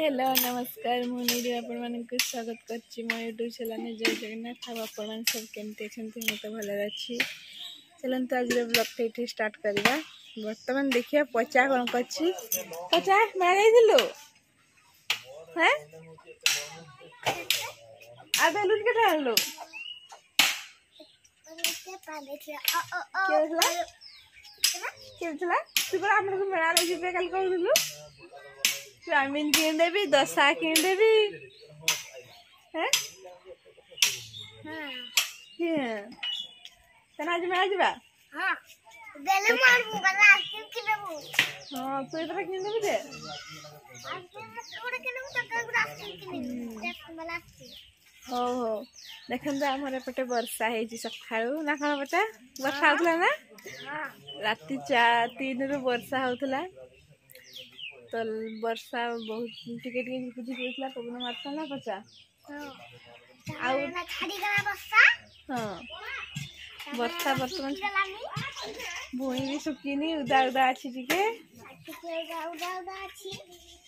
Hello नमस्कार मुझे आपण मानक स्वागत करछि मो यूट्यूब चैनल जय जगन्नाथ। आपण सब केमते अछंती मैं तो भले अछि। चलंतु आज ब्लॉग टे स्टार्ट करबा। वर्तमान देखिया पचा कोन करछि। पचा मैं जाइदिलो हैं आ बेलून के ठालो केला तू को हमन को मेला ले जिबे कल कहलु चाउमीन किन देबी दशा किन देबी हैं हां तना आज मैं आजबा हां बेले मार मुगला आइसक्रीम किनबो हां तू इधर किन देबी दे आइसक्रीम थोड़ा किनबो तो आइसक्रीम किनबो देख मला हो हो देखन तो हमरे पटे वर्षा हे जी सखाळू ना खाना पता वर्षा होतला ना हां राती 3 रु वर्षा होतला तो वर्षा बहुत टिके बुझी देला पवन मारता ना पचा हां आ ना खाड़ी गला वर्षा हां वर्षा वर्तमान भूई भी सुकीनी उदा उदा अछि टिके उदा उदा अछि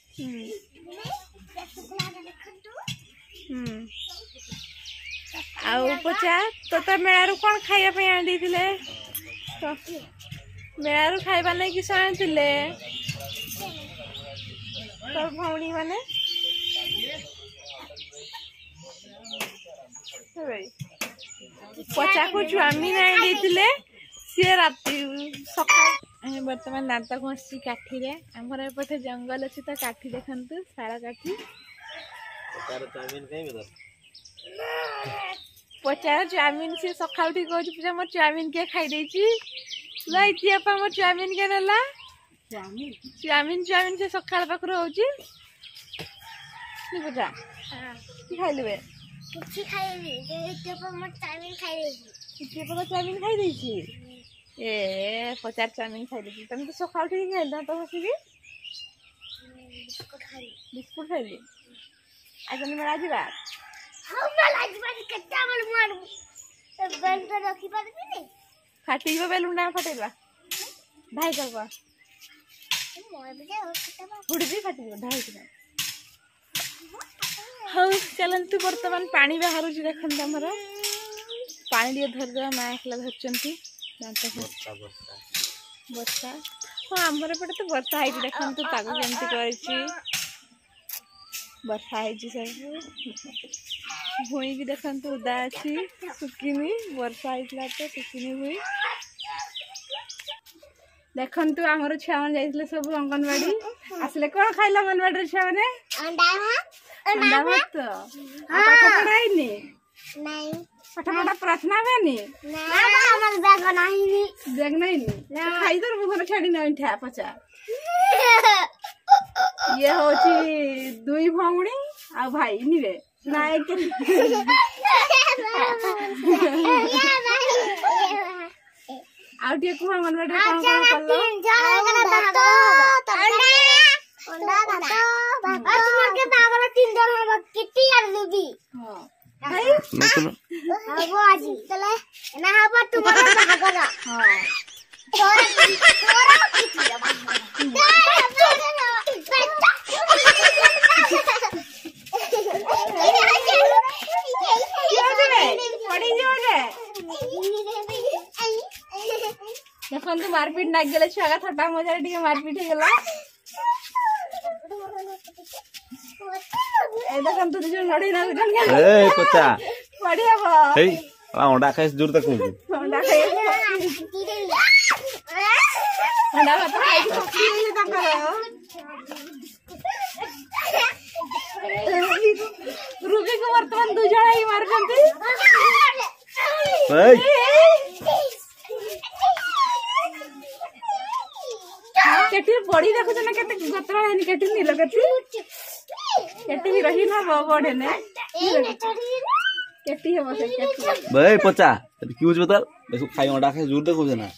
आउ पचा तो मेलारू कौन खाइया पे आन देथिले तो मेलारू खाइबा नै कि साण थिले तो भौणी माने भाई पचा को चाउमीन आन देथिले से राती सकाळ वर्तमान दांता कोसी काठी रे हमर एपटे जंगल अछि त काठी देखंतु सारा काठी तार चाउमीन कई बदल पचार चाउमीन से सकाळ उठी कहू पूजा मोर चाउमीन के खाई देछि लइती अपा मोर चाउमीन के नला चाउमीन चाउमीन चाउमीन से सकाळ पाखरो होछि की पूजा हां की खाइलबे कुछ खाइबे जे अपा मोर चाउमीन खाई देछि की अपा चाउमीन खाई देछि ए पचार चाउमीन खाई देछि तने तो सकाळ उठी खाइ दा तो हसी बिस्कुट खाइली आज मैं आजीबा हम लाजबा कट्टा बल मारू बेल तो रखी पारबी नहीं फाटीबो बेलुन ना फाटेबा भाई करबा मोय बजे कट्टा फुडबी फाटीबो ढाई के हाउ चलंतु वर्तमान पानी बाहर छि देखन हमर पानी दिए धर दे मां एकला धरचंती जानता वर्षा हां हमर पटे तो वर्षा आइ देखन तू पागो केमती करछि वर्षा है जी सब भूई भी देखन तो उदा अछि सुकिनी वर्षा आइला तो सुकिनी हुई देखन तो हमर छुआ मन जाइले सब अंगनवाड़ी आसले कोन खाइला अंगनवाड़ी छुआ माने अंडा भात पाठ पढ़ाई नी नहीं पाठ पढ़ा प्रार्थना बेनी ना हमर बैग नहीं खाई तो मुखर छाड़ी नहीं ठा पचा ये होची दुई भौणी आ भाई निवे नायक आउटे को अंगनवाड़ी काम करलो अंडा भात और तुम के बागर 3 जन हम किटी कर देबी हां भाई हां आजी चले ना हबा तुम्हारा बागर हां तोरा किटी देखन तू मारपीट नाग गेले छुआ का थट्टा मजा टिके मारपीट हे गेला ए देखन तू जो लड़ी ना जन गेले ए पचा बढ़िया बा हे अंडा खाइस दूर तक अंडा खाइ अंडा भात खाइ सकी नहीं ता रुबी को वर्तमान दु जणा ही मार कंती केटी बड़ी देखो ना केते गतरा है केटी नहीं लगती केटी भी रही ना बड़े ने केटी है बस केटी भाई पचा क्यों बता देखो खाई अंडा खाई जोर देखो ना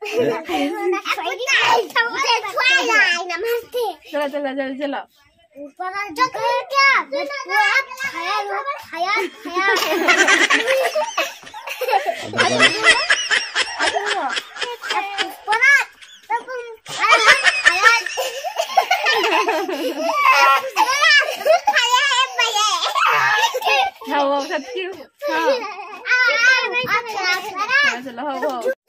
चलो चलो चलो चलो ऊपर जो क्या खाया खाया सच्ची चलो हो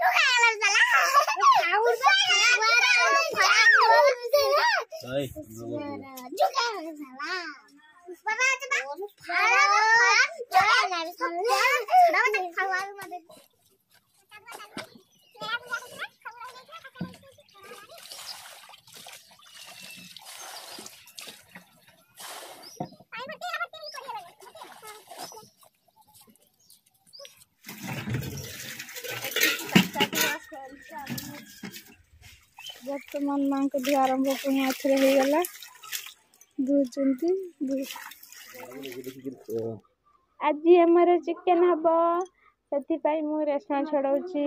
बर्तमान माँ को भी आरंभ पुणी आखिर हो गला आज हमारे चिकेन हम से मु रेस्टोरेंट छड़ाऊँगी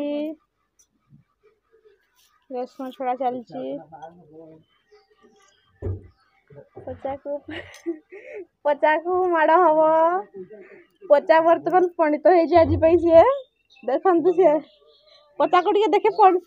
रेस्टोरेंट छड़ा चलती पचा को माड़ हम पचा बर्तमान पंडित हो आज सी देखु सी पचा को देखे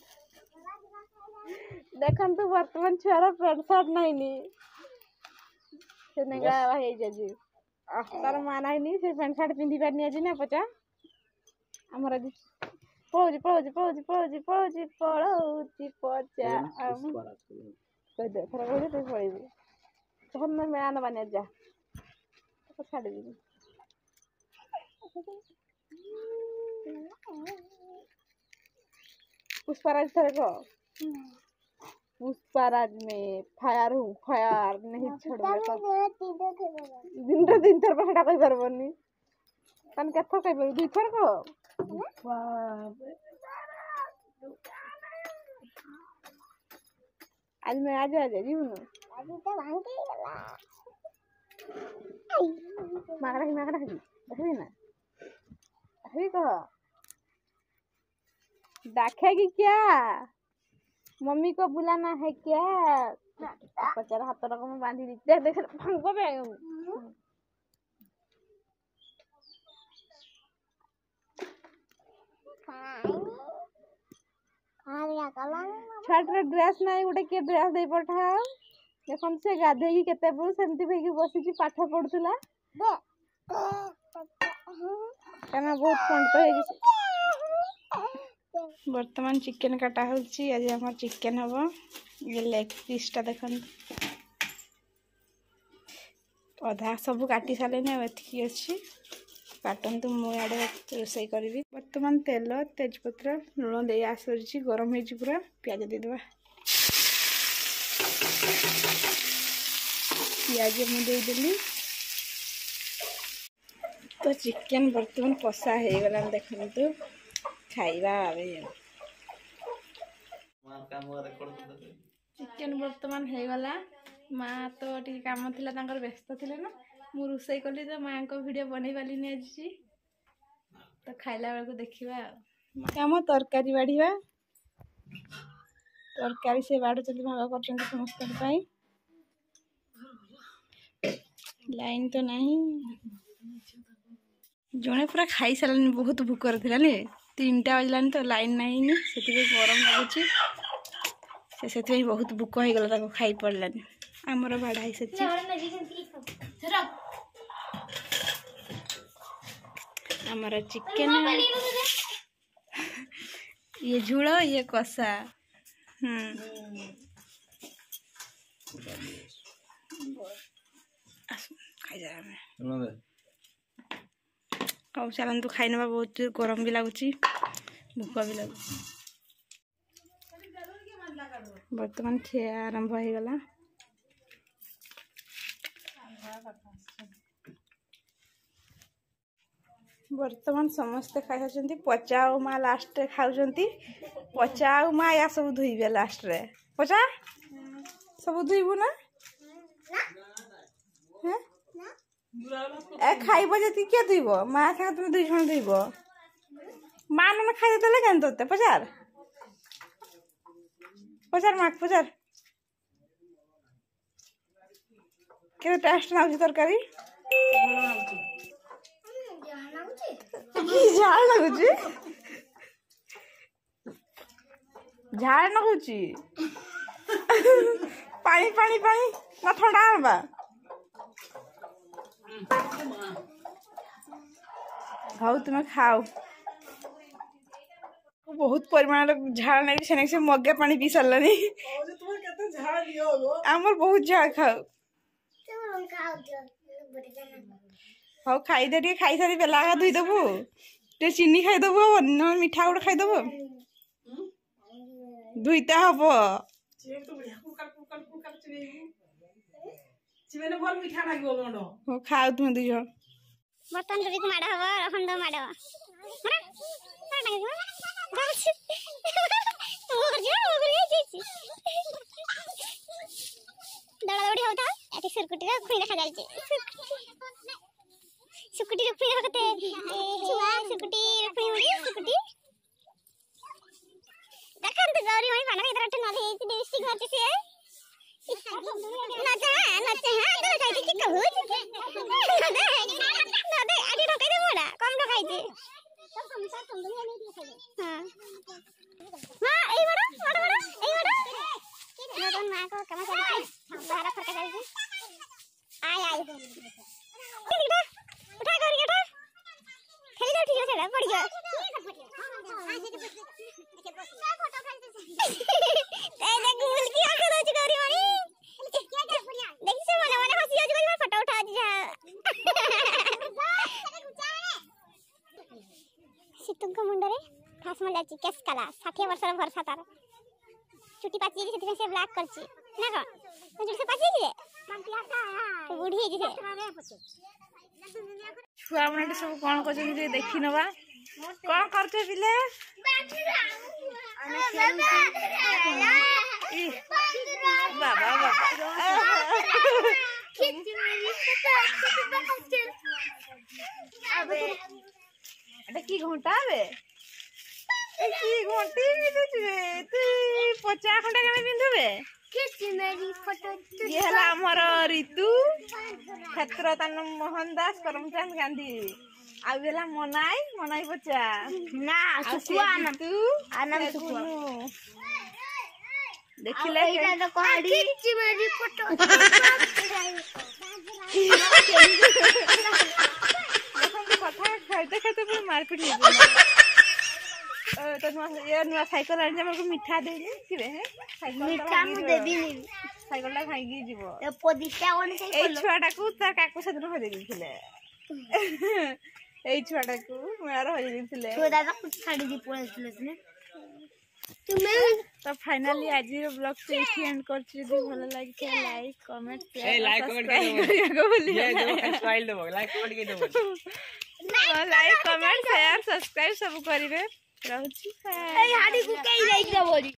देखु बर्तमान छुआर पेट सार्ट नाइनी से नेगा तार माँ नाइनी से पेंट सार्ट पिंधि पारनी आज ना पचा आमर आज पलौची पलौची पलौची पलौची पलौची पलौची पचा कह थर कह तू पलू तक मैं मेला नबानी जा छाड़ी पुष्पाराज थर कह पुष्पाराज में फायर हूँ फायर नहीं छोड़ूंगा दिन रे दिन थर पर कह पारबनी तन के थर कह दुई थर कह आज मैं आज जीवन मागड़ा देखी ना देखी कह देखेगी क्या मम्मी को बुलाना है क्या पचार हाथ रकम में बांधी दी देख देख भांगो बे छात्र ड्रेस नहीं गोटे किए ड्रेस दे पठा देखन से गाधे की केते बु सेमती भई बसी छी पाठ पढुतला कना बहुत पंडित हो वर्तमान चिकेन काटा होची आज हमर चिकेन हबो ये लेग पीस टा देखन अधा सब काटी साले ने एथि अछि काटन तो मु आडे रोसई करबी वर्तमान तेल तेजपत्र लुण दे आसरची गरम हे पूरा प्याज दे देबा प्याज मु दे देली तो चिकेन वर्तमान कषा हे गला देखन तो खाइबा आवे चिकेन वर्तमान हो गला माँ तो टी काम थिला तांकर व्यस्त थिले ना मु रोसई कली तो माँ को वीडियो बनै वाली ने आज तो खाइला बेल को देखिबा काम तरकारी बाढ़ीबा तरकारी से बाढ़ चली भाग कर समस्त लाइन तो नहीं जड़े पूरा खाई सारे बहुत भूकर थिला ने 3टा बजलानी तो लाइन नहीं से गरम लगुच से बहुत भूक हो गला खाई पड़लानी आमर भाड़ा से आमर चिकेन ये झूल ये कषा खाई जा अब चलन तो खाई ना बहुत गरम भी लगुच भूक भी लगुच बर्तमान खिया आरंभ हो गला बर्तमान समस्ते खाई पचा और माँ लास्ट रे खाऊ पचा और माँ या सब धुईबे लास्ट रे पचा सब धुईबू ना ए खाइब जी किए धुब माँ साथ तुम 2 जन धुब माँ ना खाई देते क्या तोते पचार पचार माँ पचार के टेस्ट ना तरकारी झाड़ लगुच झाड़ लगुच पानी पानी पानी ना ठंडा हवा हाउ तुम्हें खाओ बहुत परिमाण झाड़ नहीं से मगे पानी पी सारे आमर बहुत झाड़ खाओ हाँ खाईदे टे खाई सारी बेला धोई देबू टे चीनी खाईदेबू न मिठा गोटे खाईदेबू धुईता हम खाओ तुम दुई जन बर्तन जब माड़ हम खंड माड़ दौड़ा दौड़ी होता है सुरकुटी खुई देखा जाए सुकुटी रुखुई देखते सुकुटी रुखुई उड़ी सुकुटी देखंत गौरी मणि पाना इधर टन नदी डिस्ट्रिक्ट घर से नचा तो खाई की कहू दे आडी ढकाई दे मोरा कम ढकाई दे हां हां ए बड़ा ए बड़ा नदन मां को कमा चली बाहर फरका जाई आय उठा कर गेटा खेल दे ठीक है पड़ गया ए देख मुल्की आके दो गौरी मणि देख से मने मने हंसी आज मैं फोटो उठा दिया सितुंग मुंडरे फास मन जाची केस काला 60 वर्ष भरसा तार चुटी पाची जे से ब्लैक करची ना का तो से पाची जे तो बुढ़ी जे छुआ मन सब कौन कर देखी नवा कौन करते पिले बाबा की घंटा बे की घंटी मिलुछे तू 50 घंटा के पिंधबे ये हला हमर ऋतु क्षेत्र तन मोहन दास करमचंद गांधी आवेला मनाई बच्चा ना सुकुआ ना तू आनंद सुकुआ देखिले के तो कोड़ी खिच्ची मेरी फोटो कथा खाते खाते पूरा मारपीट हो तो ये नुआ साइकिल आने हमको मिठा दे दे किबे है साइकिल मिठा मु देबी नी साइकिल ला खाई जीवो ए पोदिटा ओन ए छुआटा को तार काकू सदन हो देथिले ए छुआटा को मार हो देथिले तो दादा कुछ छाड़ी दी पळेथिले ने तुमे तो फाइनली आज रो ब्लॉग से एठी एंड करछि जे भलो लागे के लाइक कमेंट शेयर ए लाइक कमेंट कर देबो लाइक कमेंट के देबो लाइक कमेंट शेयर सब्सक्राइब सब करिवे रहउछि ए हाडी को कई जाई देबो